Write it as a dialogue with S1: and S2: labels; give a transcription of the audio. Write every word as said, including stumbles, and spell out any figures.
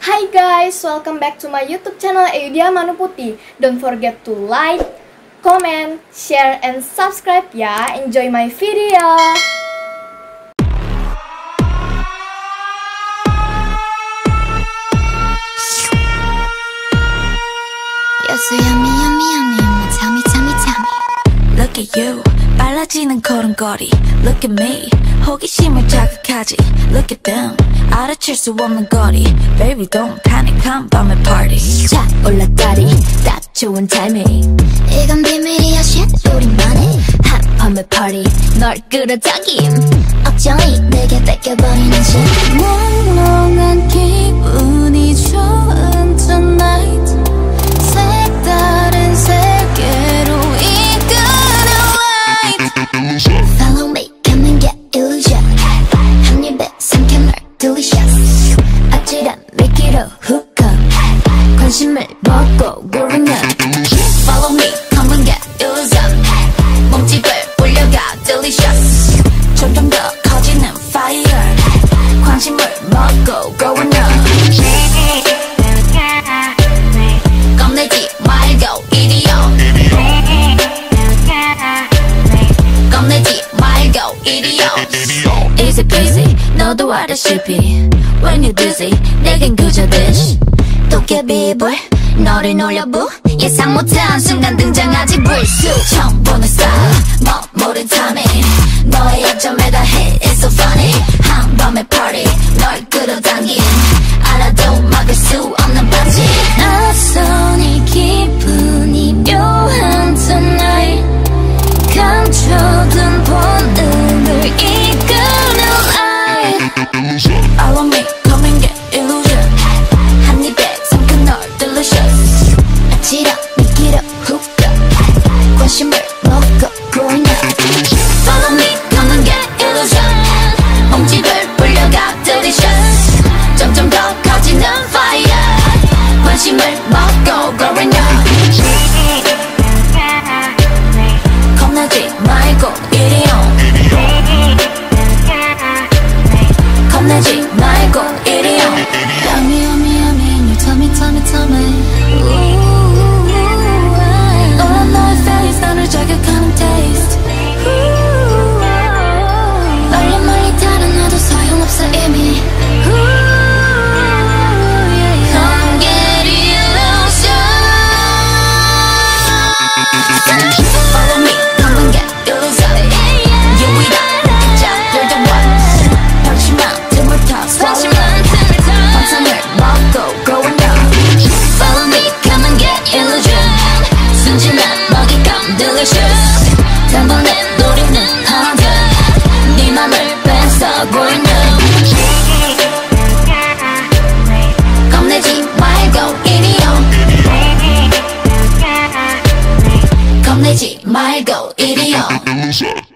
S1: Hi guys, welcome back to my YouTube channel Euodia Putih. Don't forget to like, comment, share, and subscribe ya. Enjoy my video.
S2: You're so yummy, yummy, yummy. Tell me, tell me, tell me. Look at you, 빨라지는 걸음걸이. Look at me, 호기심을 자극하지. Look at them, 알아챌 수 없는 거리. Baby don't panic, 한 밤의 party. 자 올라다리, 딱 좋은 타이밍. 이건 비밀이야 shit, 우리만의 한 밤의 party. 널 끌어당김, 억정이 내게 뺏겨버리는 시. 몽롱한 기분이 좋은 tonight. 색다른 세계로 이끄는 light. Follow me, come and get illusion. 한 입에 삼켜 널 delicious. 아찔한 미끼로 hook up. 관심을 먹고 growing up. Follow me, come and get illusion. 몸집을 올려가 delicious. 점점 더 커지는 fire. 관심을 먹고 growing up. 겁내지 말고 이리 와. 겁내지 말고 이리 와. Easy peasy 너도 알다시피 When you're dizzy 내겐 그저 dish. 도깨비불 너를 놀려부. 예상 못한 순간 등장하지 불쑥. 처음 보는 style 멋모른 timing. 너의 약점에다 hit it's so funny. 한 밤의 party 널 끌어당긴. 알아도 막을 수 없는 반지. 낯선 이 기분이 묘한 tonight. 감춰둔 본능을 이끄는 light. Follow me, come and get illusion. 한 입에 삼켜 널 delicious. 아찔한 미끼로 hook up. 관심을 먹고 growing up. Follow me, come and get illusion. 몸집을 불려가 delicious. 점점 더 커지는 fire. 관심을 먹고 growing up. 겁내지 말고 이리 와. 겁내지 말고 이리 와. Yummy, yummy, yummy. You tell me, tell me, tell me. 너란 너의 face 나를 자극하는 taste. 멀리 멀리 달아나도 소용없어 이미. Come get illusion. Follow me, come and get illusion. You with that, you're the one. 방심한 틈을 타 swallow up. 환상을 먹고 growing up. Follow me, come and get illusion. 순진한 먹잇감 delicious. 단번에 노리는 hunter. 네 맘을 뺏어 growing up. 겁내지 말고 이리 와. 겁내지 말고 이리 와.